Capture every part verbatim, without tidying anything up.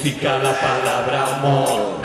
significa la palabra amor?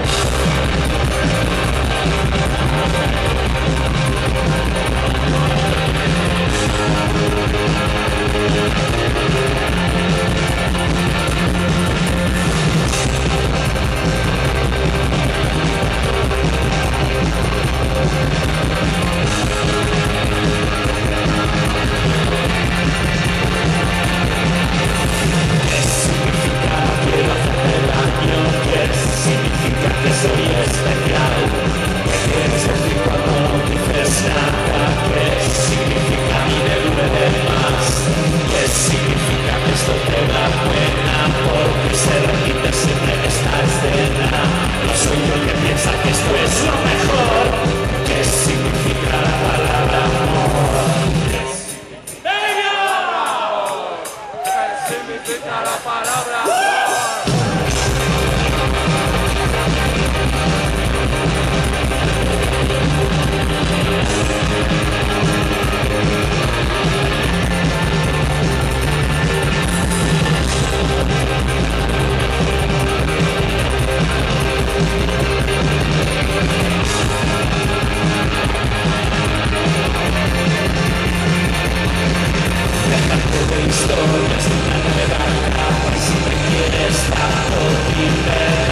Que soy especial, que quieres decir cuando no dices nada, que significa mi debe de más, que significa que esto te da pena, porque se repite siempre esta escena. No soy yo el que piensa que esto es lo mejor, que significa la palabra amor. ¡Venga! ¿Qué significa la palabra amor? Dejarte de historias de una nueva etapa, siempre quieres tanto libertad.